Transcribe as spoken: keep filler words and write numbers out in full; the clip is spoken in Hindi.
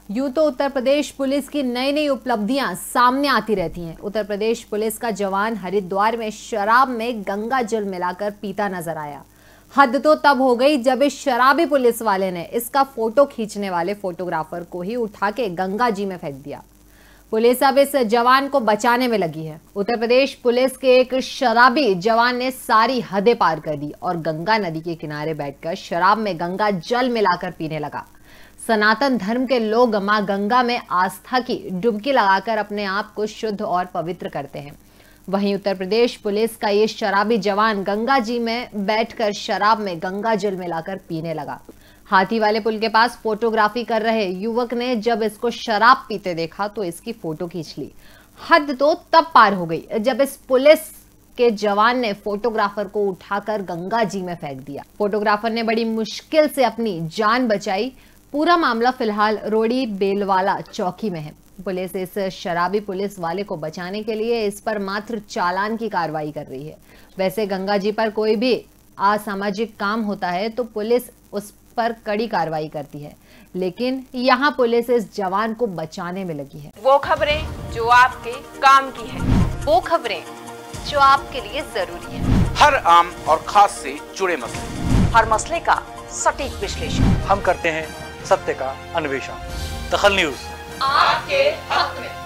यूं तो उत्तर प्रदेश पुलिस की नई नई उपलब्धियां सामने आती रहती हैं। उत्तर प्रदेश पुलिस का जवान हरिद्वार में शराब में गंगा जल मिलाकर पीता नजर आया। हद तो तब हो गई जब इस शराबी पुलिस वाले ने इसका फोटो खींचने वाले फोटोग्राफर को ही उठा के गंगा जी में फेंक दिया। पुलिस अब इस जवान को बचाने में लगी है। उत्तर प्रदेश पुलिस के एक शराबी जवान ने सारी हदें पार कर दी और गंगा नदी के किनारे बैठकर शराब में गंगा जल मिलाकर पीने लगा। सनातन धर्म के लोग मां गंगा में आस्था की डुबकी लगाकर अपने आप को शुद्ध और पवित्र करते हैं। वहीं उत्तर प्रदेश पुलिस का ये शराबी जवान गंगा जी में बैठकर शराब में गंगा जल मिलाकर पीने लगा। हाथी वाले पुल के पास फोटोग्राफी कर रहे युवक ने जब इसको शराब पीते देखा तो इसकी फोटो खींच ली। हद तो तब पार हो गई जब इस पुलिस के जवान ने फोटोग्राफर को उठाकर गंगा जी में फेंक दिया। फोटोग्राफर ने बड़ी मुश्किल से अपनी जान बचाई। पूरा मामला फिलहाल रोड़ी बेलवाला चौकी में है। पुलिस इस शराबी पुलिस वाले को बचाने के लिए इस पर मात्र चालान की कार्रवाई कर रही है। वैसे गंगा जी पर कोई भी असामाजिक काम होता है तो पुलिस उस पर कड़ी कार्रवाई करती है, लेकिन यहाँ पुलिस इस जवान को बचाने में लगी है। वो खबरें जो आपके काम की है, वो खबरें जो आपके लिए जरूरी है, हर आम और खास से जुड़े मसले, हर मसले का सटीक विश्लेषण हम करते हैं सत्य का अन्वेषण। दखल न्यूज आपके हक में।